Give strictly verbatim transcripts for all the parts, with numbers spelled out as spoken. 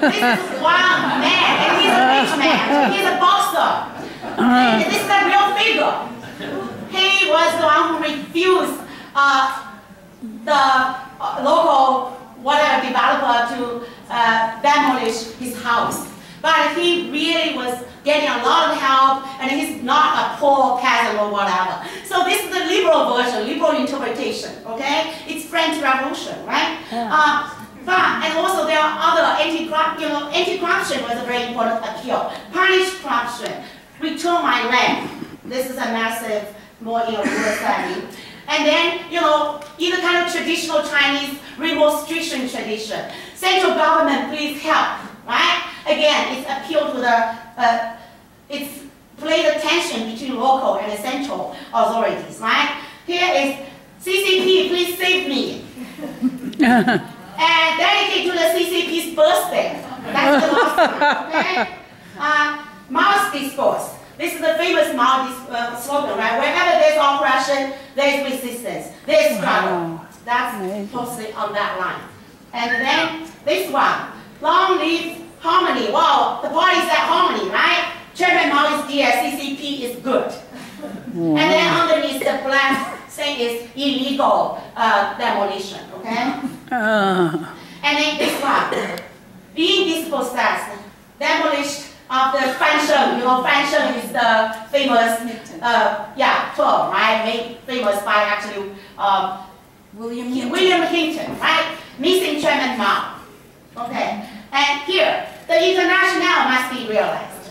This is one man, and he's a rich man. He's a boxer. And this is a real figure. He was the one who refused uh, the uh, local whatever developer to uh, demolish his house. But he really was getting a lot of help, and he's not a poor peasant or whatever. So this is the liberal version, liberal interpretation, okay? It's French Revolution, right? Yeah. Uh, but, and also there are other anti-corruption, you know, anti-corruption was a very important appeal. Punish corruption, return my land. This is a massive, more, you know, setting. And then, you know, in the kind of traditional Chinese remonstration tradition, central government, please help, right? Again, it's appeal to the, uh, it's play the tension between local and the central authorities, right? Here is C C P, please save me. And dedicate to the C C P's birthday. That's the last one, okay? Uh, Mao's discourse. This is the famous Mao uh, slogan, right? Wherever there's oppression, there's resistance, there's struggle. Wow. That's posted on that line. And then this one, long live harmony. Wow, the party's at harmony, right? Chairman Mao is dear, C C P is good. Wow. And then underneath the black saying is illegal uh, demolition, okay? Uh. And then this one, being dispossessed, demolished of the Fansheng. You know, Fansheng is the famous, uh, yeah, term, right? Made famous by actually uh, William Hinton. William Hinton, right? Missing Chairman Mao. Okay, and here, the international must be realized.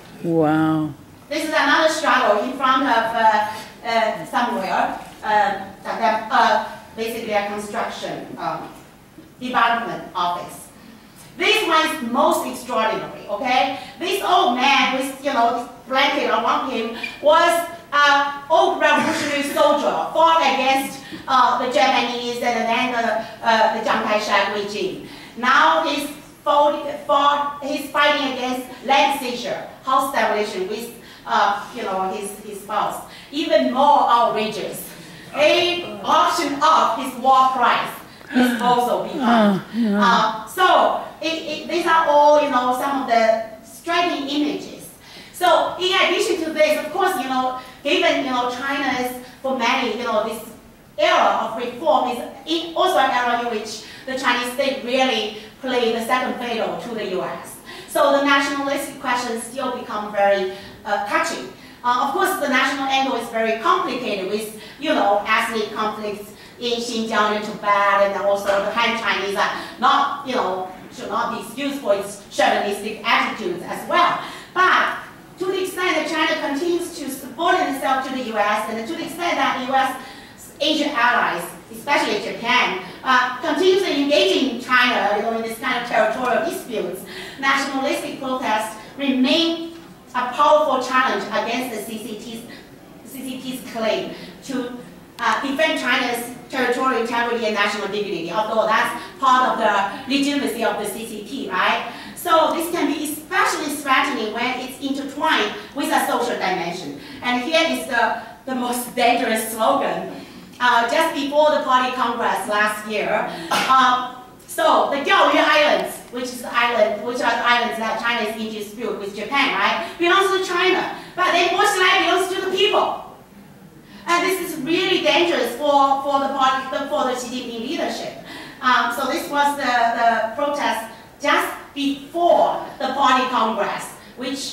Wow. This is another struggle in front of uh, uh, somewhere, uh, uh, basically a construction um, development office. This one is most extraordinary, okay? This old man with, you know, this blanket around him was an old revolutionary soldier, fought against uh, the Japanese and then the, uh, the Chiang Kai-shek regime. Now he's, fought, fought, he's fighting against land seizure, house demolition with, uh, you know, his, his spouse. Even more outrageous. They auctioned off his war prize. Is also behind. Oh, yeah. uh, so it, it, these are all, you know, some of the striking images. So in addition to this, of course, you know, given, you know, China's, for many, you know, this era of reform is in also an era in which the Chinese state really played the second fiddle to the U S. So the nationalistic questions still become very uh, touchy. Uh, of course, the national angle is very complicated with, you know, ethnic conflicts in Xinjiang and Tibet, and also the Han Chinese are not, you know, should not be excused for its chauvinistic attitudes as well. But to the extent that China continues to subordinate itself to the U S, and to the extent that the U S Asian allies, especially Japan, uh, continues to engage in China, you know, in this kind of territorial disputes, nationalistic protests remain a powerful challenge against the C C T's, C C P's claim to uh, defend China's territorial integrity and national dignity, although that's part of the legitimacy of the C C P, right? So this can be especially threatening when it's intertwined with a social dimension. And here is the, the most dangerous slogan. Uh, just before the Party Congress last year, uh, so the Diaoyu Islands, which is the island, which are the islands that China is in dispute with Japan, right, belongs to China, but then most land belongs to the people. And this is really dangerous for, for, the, party, for the Xi Jinping leadership. Um, so this was the, the protest just before the Party Congress, which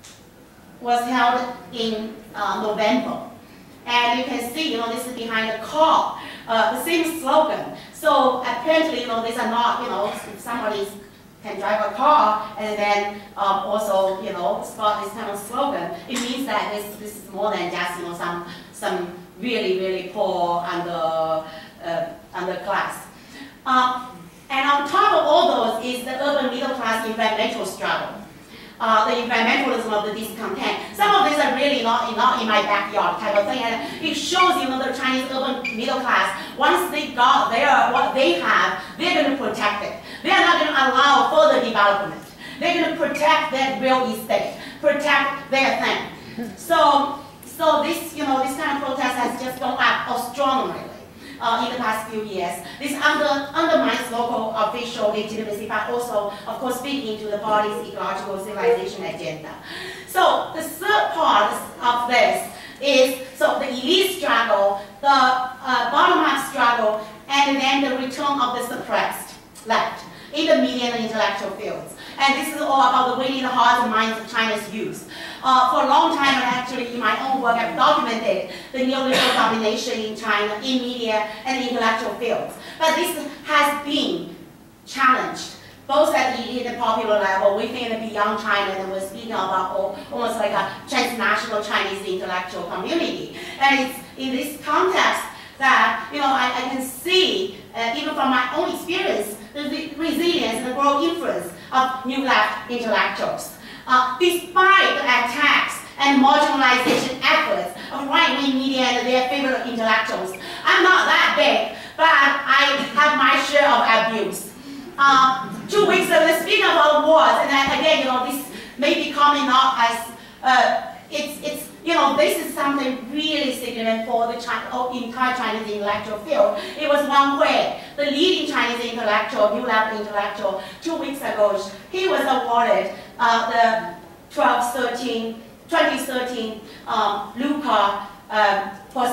was held in uh, November. And you can see, you know, this is behind the car, uh, the same slogan. So apparently, you know, these are not, you know, if somebody can drive a car and then um, also, you know, spot this kind of slogan, it means that this, this is more than just, you know, some, some really, really poor under, uh, underclass. Uh, and on top of all those is the urban middle class environmental struggle. Uh, the environmentalism of the discontent. Some of these are really not, not in my backyard type of thing, and it shows, you know, the Chinese urban middle class, once they got their, what they have, they're going to protect it. They're not going to allow further development. They're going to protect their real estate, protect their thing. So, so this, you know, this kind of protest has just gone up astronomically. uh, in the past few years. This under, undermines local official legitimacy, but also, of course, speaking to the party's ecological civilization agenda. So the third part of this is so the elite struggle, the uh, bottom-up struggle, and then the return of the suppressed left in the media and intellectual fields. And this is all about the winning the hearts and minds of China's youth. Uh, for a long time, and actually in my own work, I've documented the neoliberal domination in China, in media and intellectual fields. But this has been challenged, both at the elite and popular level, within and beyond China, and we're speaking about all, almost like a transnational Chinese intellectual community. And it's in this context that, you know, I, I can see, uh, even from my own experience, the, the resilience and the growing influence of new left intellectuals. Uh, despite the attacks and marginalization efforts of right-wing media and their favorite intellectuals, I'm not that big, but I have my share of abuse. Uh, two weeks ago, speaking about awards, and then again, you know, this may be coming up as uh, it's, it's, you know, this is something really significant for the China, oh, entire Chinese intellectual field. It was Wang Hui, the leading Chinese intellectual, new left intellectual, two weeks ago. He was awarded uh, the twelve thirteen, twenty thirteen um, Luca um,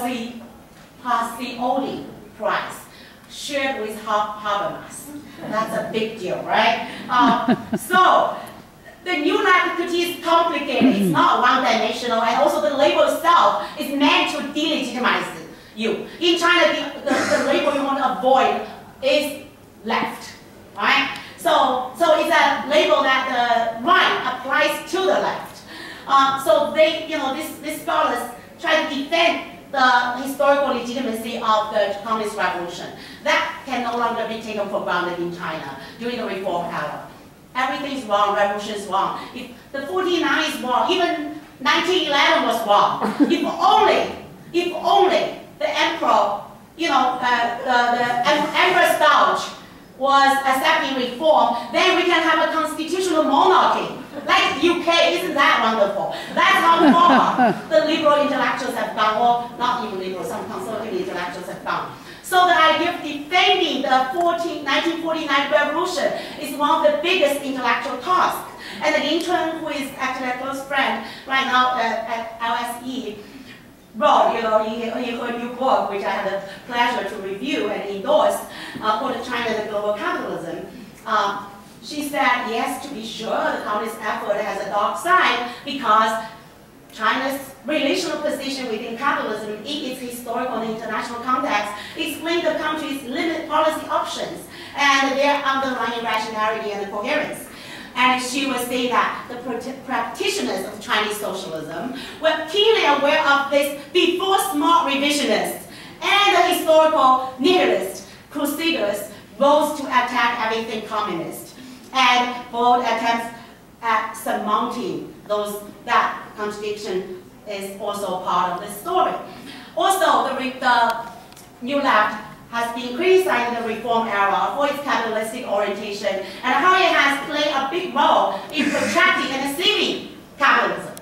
Pacioli Prize, shared with Habermas. That's a big deal, right? Uh, so, the new left critique is complicated, it's not one-dimensional, and also the label itself is meant to delegitimize you. In China, the, the, the label you want to avoid is left, right? So, so it's a label that the right applies to the left. Uh, so they, you know, this, these scholars try to defend the historical legitimacy of the Communist Revolution. That can no longer be taken for granted in China during the reform era. Everything is wrong, revolution is wrong. If the forty-nine is wrong, even nineteen eleven was wrong. If only, if only the emperor, you know, uh, the, the Emperor's Doge was accepting reform, then we can have a constitutional monarchy. Like U K, isn't that wonderful? That's how far the liberal intellectuals have gone, or not even liberal, some conservative intellectuals have gone. So the idea of defending the nineteen forty-nine revolution is one of the biggest intellectual tasks. And Lin Chun, who is actually a close friend right now uh, at L S E, wrote, you know, in, in her new book, which I had the pleasure to review and endorse, uh, called China and Global Capitalism. Um, she said, yes, to be sure, the communist effort has a dark side because China's relational position within capitalism in its historical and international context explains the country's limited policy options and their underlying rationality and coherence. And she was saying that the practitioners of Chinese socialism were keenly aware of this before smart revisionists and the historical nihilist crusaders rose to attack everything communist and bold attempts at surmounting those, that contradiction is also part of the story. Also, the, the New Left has been criticizing the reform era for its capitalistic orientation and how it has played a big role in protracting and deceiving capitalism.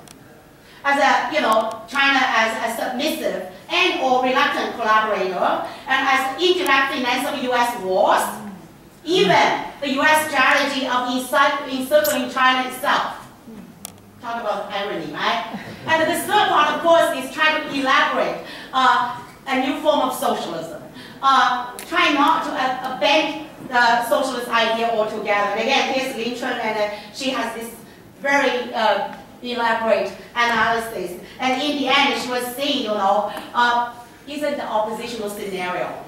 As a, you know, China as a submissive and or reluctant collaborator, and as indirect finance of U S wars, even the U S strategy of encircling China itself. Talk about irony, right? And the third part, of course, is trying to elaborate uh, a new form of socialism. Uh, try not to uh, abandon the socialist idea altogether. And again, here's Lin Chun, and uh, she has this very uh, elaborate analysis. And in the end, she was saying, you know, uh, isn't the oppositional scenario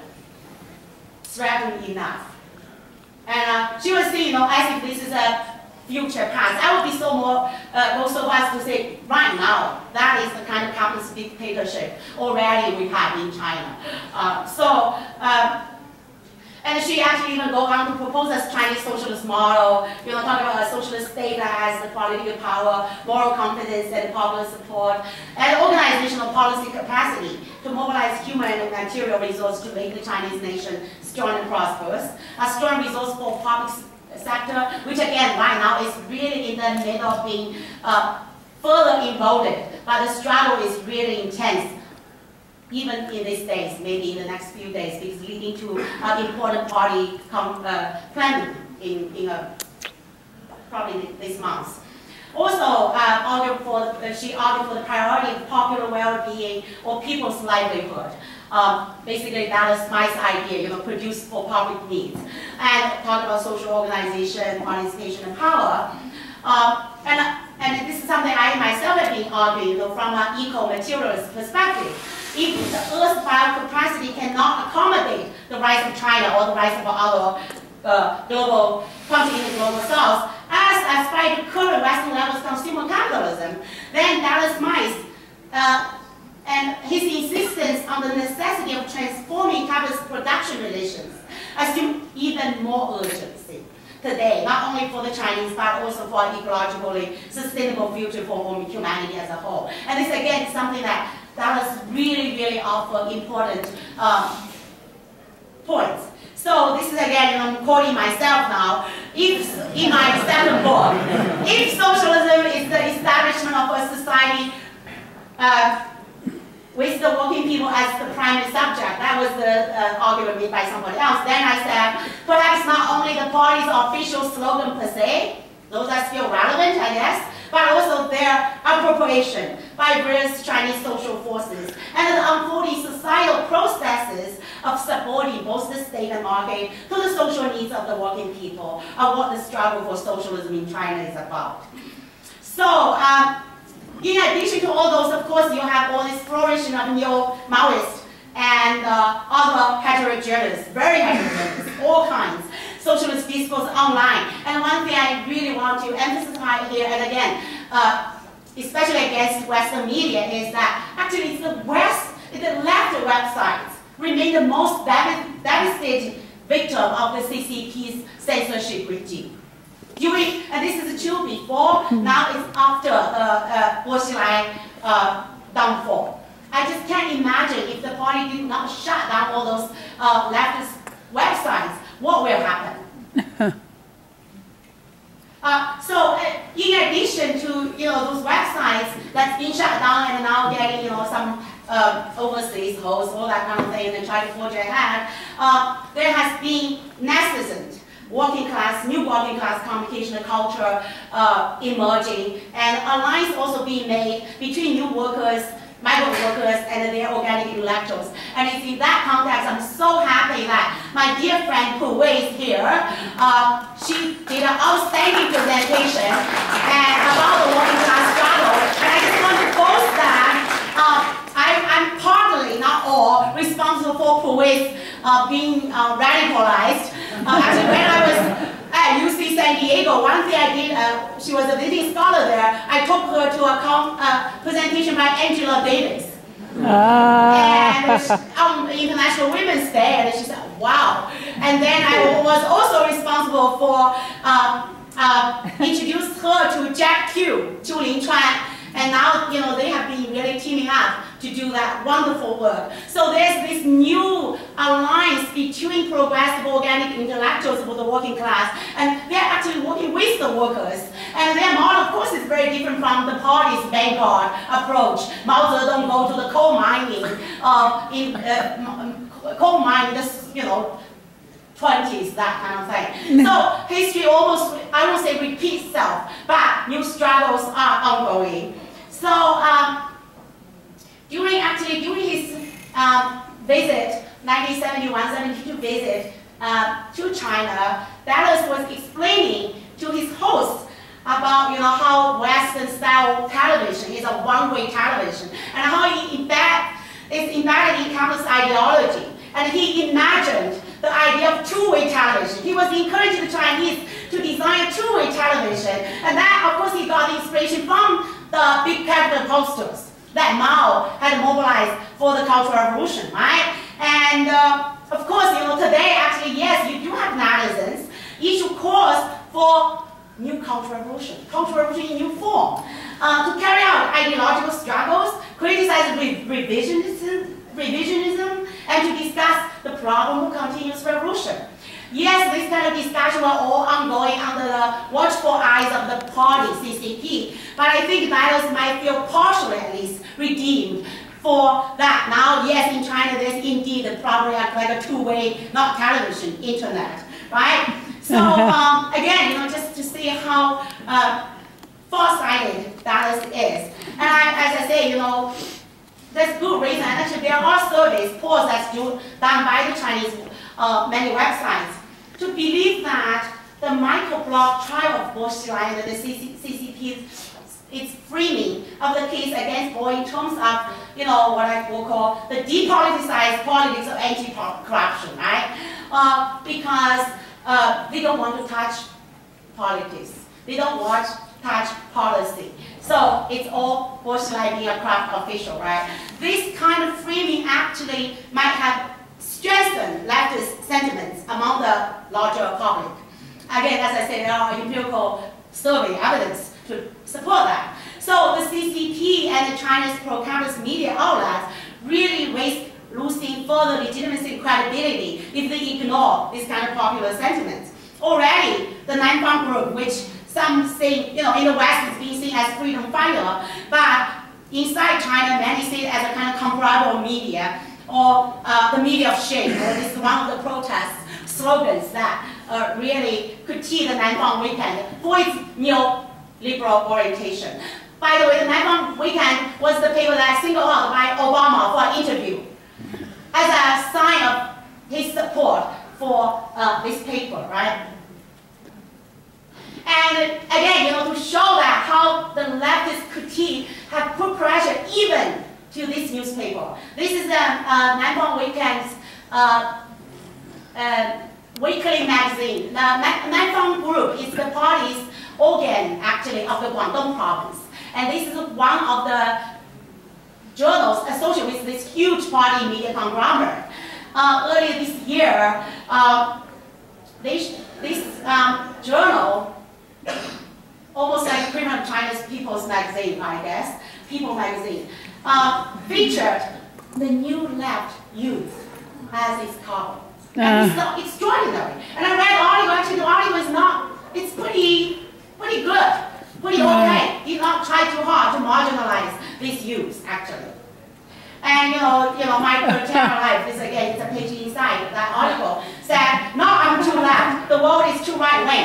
threatening enough? And uh, she was saying, you know, as if this is a future past. I would be so more, uh, go so far as to say, right now, that is the kind of capitalist dictatorship already we have in China. Uh, so, um, and she actually even go on to propose a Chinese socialist model, you know, talking about a socialist state that has the political power, moral competence, and popular support, and organizational policy capacity to mobilize human and material resources to make the Chinese nation strong and prosperous, a strong resource for public sector, which again, right now is really in the middle of being uh, further emboldened, but the struggle is really intense even in these days, maybe in the next few days, because leading to an important party come, uh, planning in, in a, probably this month. Also, uh, argued for, uh, she argued for the priority of popular well-being or people's livelihood. Um, basically, Dallas Smythe's idea, you know, produced for public needs. And talk about social organization, participation, and power. Um, and, and this is something I myself have been arguing, you know, from an eco-materialist perspective. If the Earth's biocapacity cannot accommodate the rise of China or the rise of other uh, global countries in the global south, as aspired to current Western levels of consumer capitalism, then Dallas Smythe uh, and his insistence on the necessity of transforming capitalist production relations assume even more urgency today, not only for the Chinese, but also for an ecologically sustainable future for humanity as a whole. And this, again, is something that Dallas really, really offer important uh, points. So this is, again, I'm quoting myself now. If, in my second book, if socialism is the establishment of a society uh, with the working people as the primary subject, that was the uh, argument made by somebody else, then I said, perhaps not only the party's official slogan per se, those are still relevant, I guess, but also their appropriation by various Chinese social forces and the unfolding societal processes of supporting both the state and market to the social needs of the working people, of what the struggle for socialism in China is about. So, um, in addition to all those, of course, you have all this flourishing of neo-Maoist and uh, other heterogeneous, very heterogeneous, all kinds, socialist discourse online. And one thing I really want to emphasize here, and again, uh, especially against Western media, is that actually it's the West, the left websites remain the most devastated victim of the C C P's censorship regime. During, and this is true before, now it's after uh, uh, Bourgeois uh, downfall. I just can't imagine if the party did not shut down all those uh, leftist websites, what will happen? uh, so, uh, in addition to you know those websites that's been shut down and now getting you know some uh, overseas hosts, all that kind of thing, and try to forge ahead, uh, there has been nascent working class, new working class communication culture uh, emerging, and alliance also being made between new workers, migrant workers, and their organic intellectuals. And it's in that context, I'm so happy that my dear friend Yuezi is here. Uh, she did an outstanding presentation and about the working class struggle. And I just want to boast that uh, I, I'm partly, not all, responsible for Yuezi uh, being uh, radicalized. Uh, actually, when I was at U C San Diego, one thing I did, uh, she was a visiting scholar there, I took her to a uh, presentation by Angela Davis. Ah. And she, um, International Women's Day, and she said, wow. And then I was also responsible for uh, uh, introduced her to Jack Q, Chu Lin Chuan, and now, you know, they have been really teaming up to do that wonderful work. So there's this new alliance between progressive organic intellectuals for the working class, and they're actually working with the workers. And their model, of course, is very different from the party's vanguard approach. Mao Zedong go to the coal mining, uh, in uh, coal mining, this, you know, twenties, that kind of thing. So history almost, I won't say repeats itself, but new struggles are ongoing. So um, during actually during his uh, visit, nineteen seventy-one seventy-two visit uh, to China, Dallas was explaining to his hosts about you know how Western style television is a one-way television and how it embed, it's embedded in capitalist ideology. And he imagined the idea of two-way television. He was encouraging the Chinese to design a two-way television. And that, of course, he got the inspiration from the big capital posters that Mao had mobilized for the Cultural Revolution, right? And uh, of course, you know, today, actually, yes, you do have netizens issue calls for new Cultural Revolution, Cultural Revolution in new form, uh, to carry out ideological struggles, criticize re revisionism, revisionism, and to discuss the problem of continuous revolution. Yes, this kind of discussion were all ongoing under the watchful eyes of the party, C C P, but I think Dallas might feel partially at least redeemed for that. Now, yes, in China, there's indeed probably like a two-way, not television, internet, right? So um, again, you know, just to see how uh, far-sighted Dallas is. And I, as I say, you know, there's good reason. Actually, there are surveys, polls that's done by the Chinese uh, many websites to believe that the microblog trial of Boschlei and the C C P, its framing of the case against Bo in terms of, you know, what I will call the depoliticized politics of anti-corruption, right? Uh, because uh, they don't want to touch politics. They don't want to touch policy. So it's all Boschlei being a corrupt official, right? This kind of framing actually might have strengthened leftist sentiments among the larger public. Again, as I said, there are empirical survey evidence to support that. So the C C P and the China's pro-campus media outlets really risk losing further legitimacy and credibility if they ignore this kind of popular sentiments. Already, the Nanfang group, which some say, you know, in the West is being seen as freedom fighter, but inside China, many see it as a kind of comparable media, or uh, the media of shame, or this is one of the protest slogans that uh, really critique the Nanfang Weekend for its neo-liberal orientation. By the way, the Nanfang Weekend was the paper that singled out by Obama for an interview as a sign of his support for uh, this paper, right? And again, you know, to show that how the leftist critique have put pressure even to this newspaper. This is the uh, Nanfang Weekend's uh, uh, weekly magazine. The Nanfang Group is the party's organ, actually, of the Guangdong province. And this is one of the journals associated with this huge party media conglomerate. Uh, earlier this year, uh, this, this um, journal, almost like pretty much China's People's Magazine, I guess, People Magazine, uh, featured the New Left Youth as its cover. Uh. And it's extraordinary. And I read the article, actually the article is not, it's pretty, pretty good, pretty okay. Did not try too hard to marginalize these youths, actually. And you know, you know, my personal life is again, it's a page inside that article said, no, I'm too left, the world is too right wing.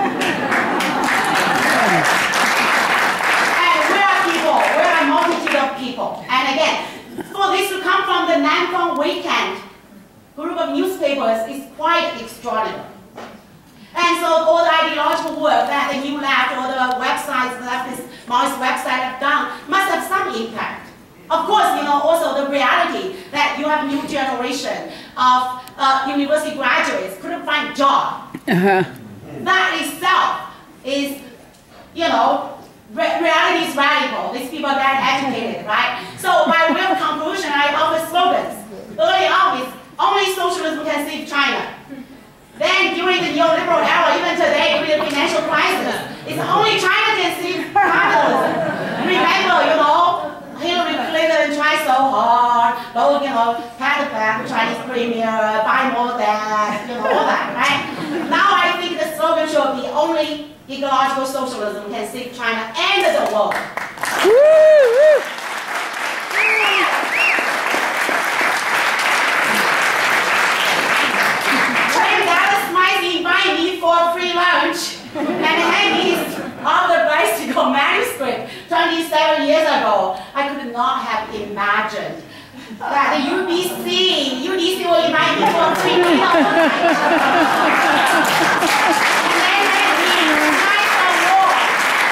And we are people, we are a multitude of people. And again, for this to come from the Nanfang Weekend group of newspapers is quite extraordinary. And so all the ideological work that the New Left or the websites, the leftist Maoist website have done must have some impact. Of course, you know, also the reality that you have a new generation of uh, university graduates couldn't find a job. Uh-huh. That itself is, you know, re reality is radical. These people are very educated, right? So by way of conclusion, I offer slogans. Early on, it's only socialism can save China. Then during the neoliberal era, even today, during the financial crisis, it's only China can save capitalism. Remember, you know, Hillary Clinton tried so hard, go, you know, pat the back, Chinese premier, buy more debt, you know, all that, right? Now I think the slogan should be only ecological socialism can save China and the world. When Dallas Smythe invited me for a free lunch and hand me of the bicycle manuscript twenty-seven years ago, I could not have imagined that the U D C, U D C will invite me for a free meal. And then they nice award.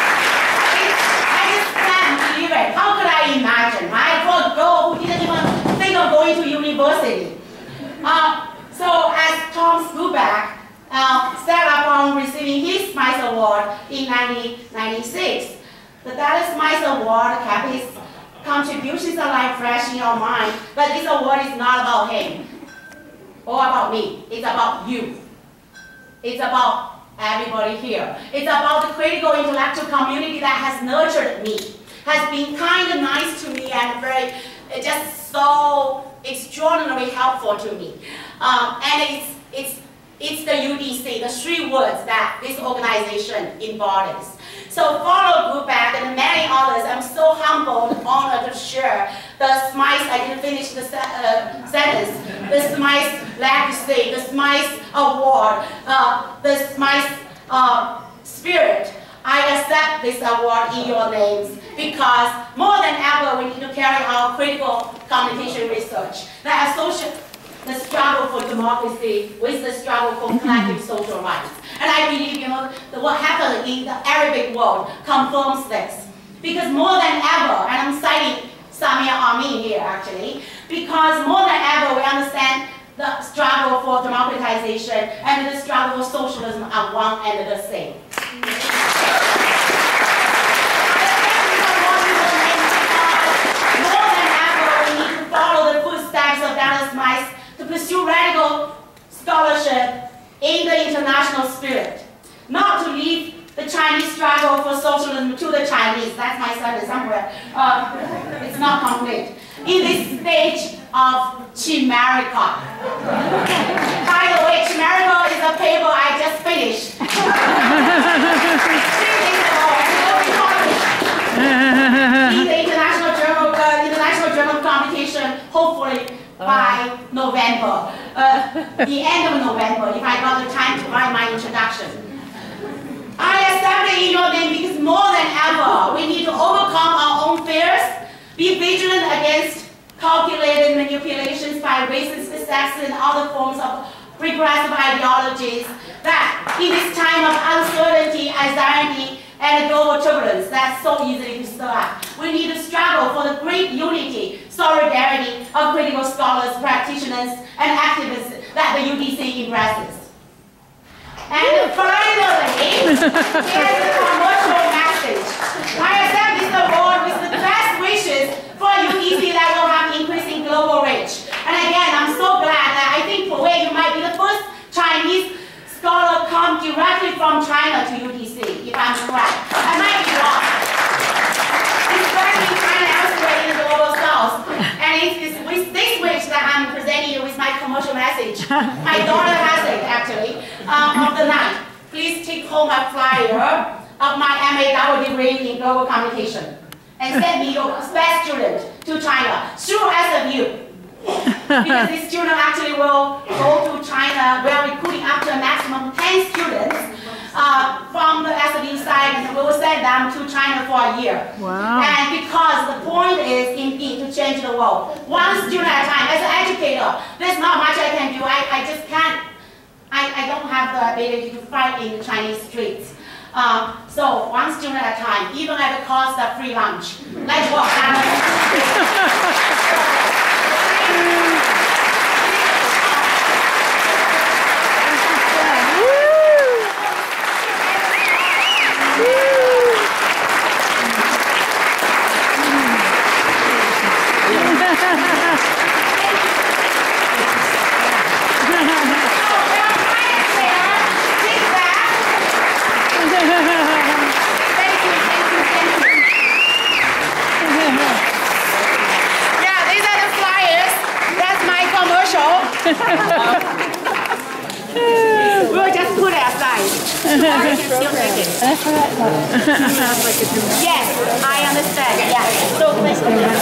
I just can't believe it. How could I imagine, right? For a girl who didn't even think of going to university. Uh, so as Tom Skuback Uh, set up on receiving his Smythe Award in nineteen ninety-six. The Dallas Smythe Award kept his contributions alive fresh in your mind, but this award is not about him or about me. It's about you. It's about everybody here. It's about the critical intellectual community that has nurtured me, has been kind and nice to me, and very, just so extraordinarily helpful to me. Um, and it's, it's It's the U D C, the three words that this organization embodies. So follow Group Back and many others, I'm so humbled, honored to share the Smythe, I didn't finish the uh, sentence, the Smythe legacy, the Smythe award, uh, the Smythe uh, spirit. I accept this award in your names because more than ever we need to carry out critical communication research that associates the struggle for democracy with the struggle for collective social rights. And I believe, you know, that what happened in the Arabic world confirms this. Because more than ever, and I'm citing Samia Amin here actually, because more than ever we understand the struggle for democratization and the struggle for socialism are one and the same. More than ever, we need to follow the footsteps of Dallas Smythe to pursue radical scholarship in the international spirit, not to leave the Chinese struggle for socialism to the Chinese. That's my sentence somewhere. Uh, it's not complete. In this stage of Chimerica. By the way, Chimerica is a paper I just finished. Three days ago, in the international journal, uh, international journal competition, hopefully by November, uh, the end of November, if I got the time to write my introduction. I accept it in your name because more than ever, we need to overcome our own fears, be vigilant against calculated manipulations by racist, sexist, and other forms of regressive ideologies that in this time of uncertainty, anxiety, and global turbulence that's so easily to stir up. We need to struggle for the great unity, solidarity of critical scholars, practitioners, and activists that the U D C embraces. And finally, here's the commercial message. I accept this award with the best wishes for a U D C that will have increasing global reach. And again, I'm so glad that I think for where you might be the first Chinese scholar come directly from China to U D C, if I'm correct. I might be wrong. It's working in China elsewhere in the global south. And it's this, with this wish that I'm presenting you with my commercial message. My daughter has it, actually, um, of the night. Please take home a flyer of my M A double degree in global communication and send me your best student to China through S F U. Because this student actually will go to China. We're recruiting up to a maximum ten students uh, from the S F U side, and we will send them to China for a year. Wow. And because the point is indeed to change the world, one student at a time. As an educator, there's not much I can do. I, I just can't, I, I don't have the ability to fight in the Chinese streets. Um, so one student at a time, even at the cost of free lunch. Let's walk down. We'll just put it aside. Still take it. Yes, I understand. Yes. So please.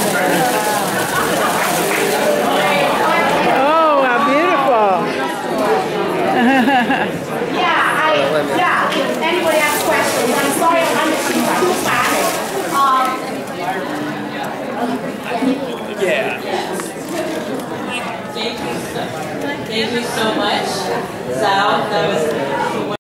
Oh, how beautiful. Yeah, I, yeah, if anybody has questions, I'm sorry I'm too fast. Um, yeah. Thank you so much, Zhao. That was